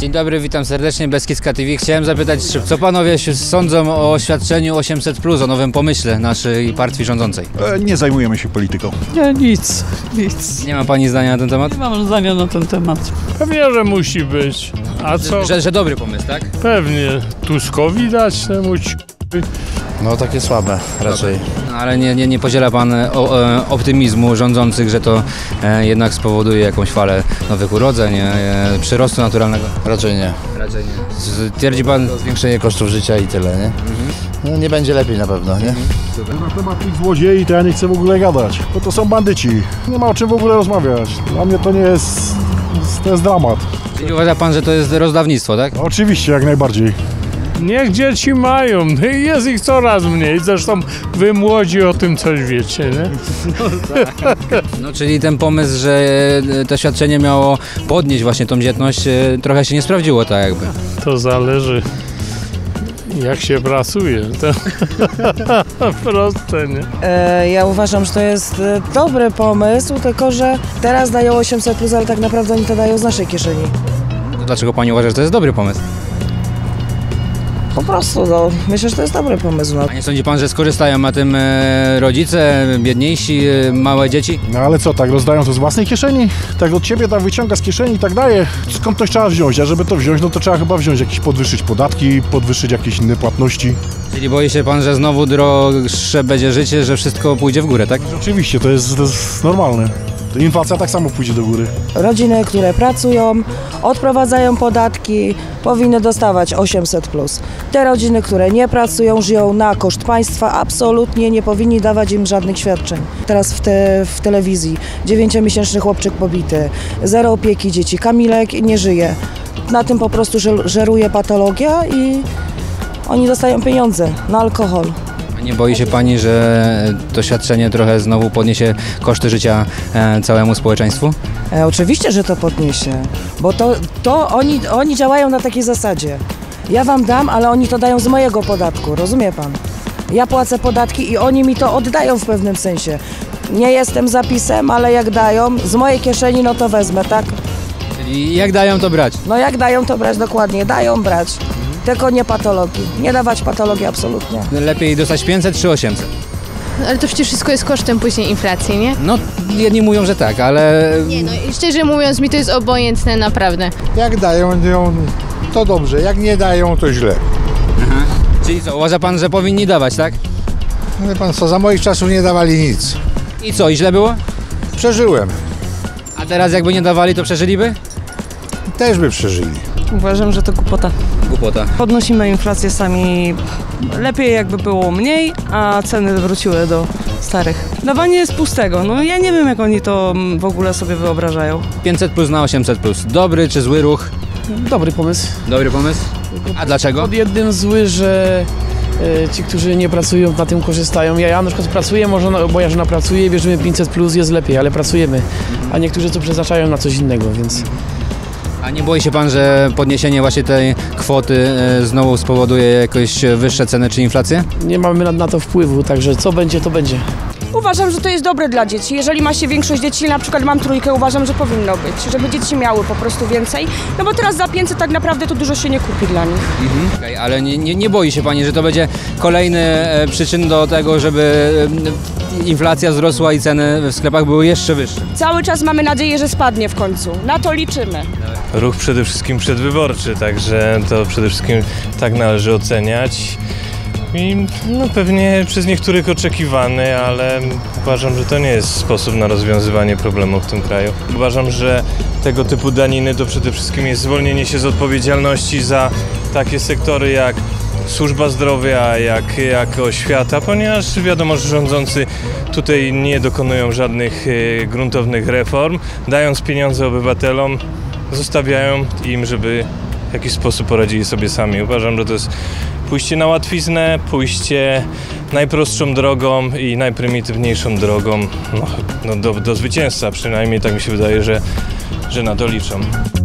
Dzień dobry, witam serdecznie, Beskidzka TV. Chciałem zapytać, co panowie sądzą o oświadczeniu 800+, o nowym pomyśle naszej partii rządzącej? Nie zajmujemy się polityką. Nie, nic. Nie ma pani zdania na ten temat? Nie mam zdania na ten temat. Pewnie, że musi być. A co? Że dobry pomysł, tak? Pewnie. Tuskowi dać temu No takie słabe raczej. No, ale nie podziela pan optymizmu rządzących, że to jednak spowoduje jakąś falę nowych urodzeń, przyrostu naturalnego? Raczej nie. Raczej nie. Twierdzi pan... Zwiększenie kosztów życia i tyle, nie? No nie będzie lepiej na pewno, nie? Na temat tych złodziei to ja nie chcę w ogóle gadać, bo to są bandyci. Nie ma o czym w ogóle rozmawiać. Dla mnie to nie jest... to jest dramat. Czyli uważa pan, że to jest rozdawnictwo, tak? Oczywiście, jak najbardziej. Niech dzieci mają. Jest ich coraz mniej. Zresztą wy młodzi o tym coś wiecie, nie? No, czyli ten pomysł, że to świadczenie miało podnieść właśnie tą dzietność, trochę się nie sprawdziło, tak jakby. To zależy, jak się pracuje. To proste, nie? Ja uważam, że to jest dobry pomysł, tylko że teraz dają 800+, ale tak naprawdę oni to dają z naszej kieszeni. To dlaczego pani uważa, że to jest dobry pomysł? Po prostu, no, myślę, że to jest dobry pomysł. No. A nie sądzi pan, że skorzystają na tym rodzice, biedniejsi, małe dzieci? No ale co, tak rozdają to z własnej kieszeni? Tak od ciebie tak wyciąga z kieszeni i tak daje. Skąd to trzeba wziąć? A żeby to wziąć, no to trzeba chyba wziąć jakieś, podwyższyć podatki, podwyższyć jakieś inne płatności. Czyli boi się pan, że znowu droższe będzie życie, że wszystko pójdzie w górę, tak? Oczywiście, to jest normalne. Inflacja tak samo pójdzie do góry. Rodziny, które pracują, odprowadzają podatki, powinny dostawać 800+. Te rodziny, które nie pracują, żyją na koszt państwa, absolutnie nie powinni dawać im żadnych świadczeń. Teraz w telewizji 9-miesięczny chłopczyk pobity, zero opieki dzieci, Kamilek nie żyje. Na tym po prostu żeruje patologia i oni dostają pieniądze na alkohol. A nie boi się pani, że to świadczenie trochę znowu podniesie koszty życia całemu społeczeństwu? Oczywiście, że to podniesie, bo to oni działają na takiej zasadzie. Ja wam dam, ale oni to dają z mojego podatku, rozumie pan? Ja płacę podatki i oni mi to oddają w pewnym sensie. Nie jestem zapisem, ale jak dają, z mojej kieszeni, no to wezmę, tak? Czyli jak dają, to brać? No jak dają, to brać, dokładnie, dają brać. Tylko nie patologii, nie dawać patologii absolutnie. Lepiej dostać 500 czy 800? Ale to przecież wszystko jest kosztem później inflacji, nie? No, jedni mówią, że tak, ale... Nie, no i szczerze mówiąc, mi to jest obojętne naprawdę. Jak dają, to dobrze, jak nie dają, to źle. Aha. Czyli co, uważa pan, że powinni dawać, tak? Wie pan co, za moich czasów nie dawali nic. I co, i źle było? Przeżyłem. A teraz jakby nie dawali, to przeżyliby? Też by przeżyli. Uważam, że to głupota. Głupota. Podnosimy inflację sami. Lepiej jakby było mniej, a ceny wróciły do starych. Dawanie jest pustego. No ja nie wiem, jak oni to w ogóle sobie wyobrażają. 500+ na 800+. Dobry czy zły ruch? Dobry pomysł. Dobry pomysł. A dlaczego? Pod jednym zły, że ci, którzy nie pracują, na tym korzystają. Ja na przykład pracuję, moja żona pracuje, bierzemy 500+, jest lepiej, ale pracujemy. A niektórzy to przeznaczają na coś innego, więc... A nie boi się pan, że podniesienie właśnie tej kwoty znowu spowoduje jakoś wyższe ceny czy inflację? Nie mamy na to wpływu, także co będzie, to będzie. Uważam, że to jest dobre dla dzieci. Jeżeli ma się większość dzieci, na przykład mam trójkę, uważam, że powinno być, żeby dzieci miały po prostu więcej. No bo teraz za 500 tak naprawdę to dużo się nie kupi dla nich. Okay, ale nie boi się pani, że to będzie kolejny przyczyn do tego, żeby inflacja wzrosła i ceny w sklepach były jeszcze wyższe? Cały czas mamy nadzieję, że spadnie w końcu. Na to liczymy. Ruch przede wszystkim przedwyborczy, także to przede wszystkim tak należy oceniać. I no, pewnie przez niektórych oczekiwany, ale uważam, że to nie jest sposób na rozwiązywanie problemów w tym kraju. Uważam, że tego typu daniny to przede wszystkim jest zwolnienie się z odpowiedzialności za takie sektory jak służba zdrowia, jak oświata, ponieważ wiadomo, że rządzący tutaj nie dokonują żadnych gruntownych reform, dając pieniądze obywatelom, zostawiają im, żeby w jakiś sposób poradzili sobie sami. Uważam, że to jest pójście na łatwiznę, pójście najprostszą drogą i najprymitywniejszą drogą do zwycięstwa. Przynajmniej tak mi się wydaje, że na to liczą.